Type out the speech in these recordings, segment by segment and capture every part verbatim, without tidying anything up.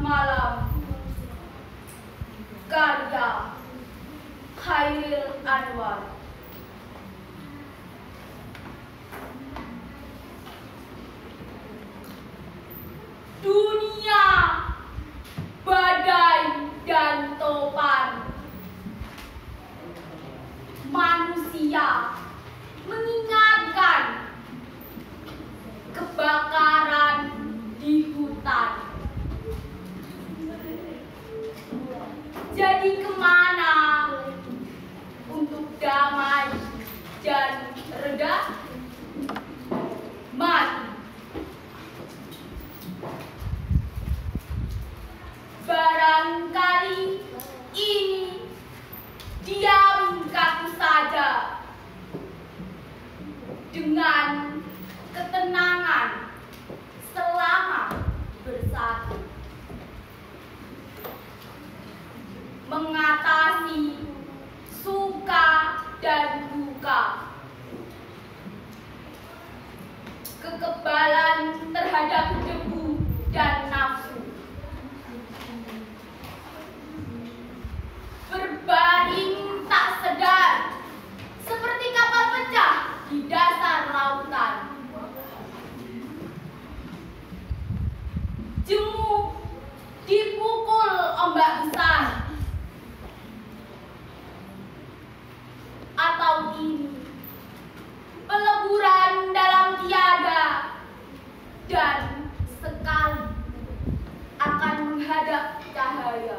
Malam, karya Khairil Anwar. Dunia badai dan topan, manusia mengingatkan kebakaran di hutan. Jadi kemana untuk damai dan reda? Mari barangkali ini diam kaku saja dengan ketenangan selama bersatu, mengatasi suka dan duka, kekebalan terhadap debu dan nafsu, berbaring tak sedar seperti kapal pecah di dasar lautan, jemu dipukul ombak besar, atau ini peleburan dalam tiada dan sekali akan menghadap cahaya.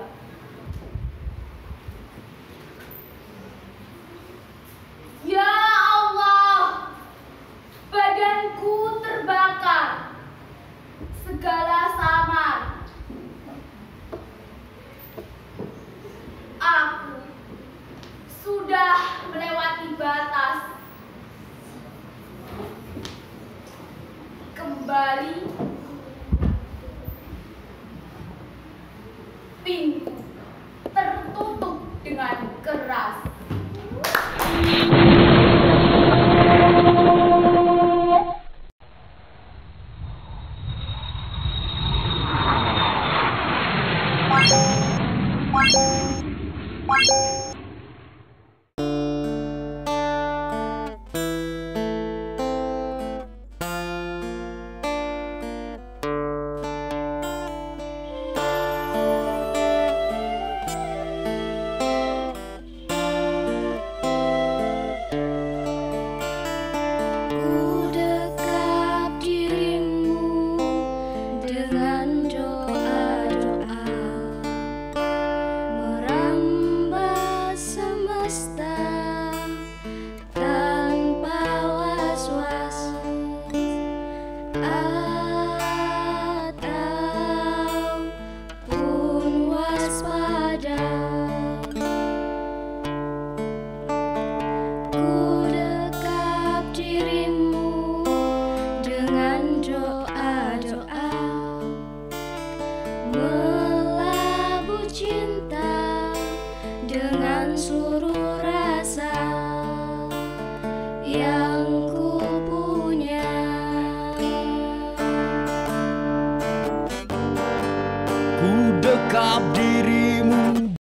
Ya Allah, badanku terbakar, segala samar. Aku sudah melewati batas. Kembali pintu tertutup dengan keras. Seluruh rasa yang ku punya, ku dekap dirimu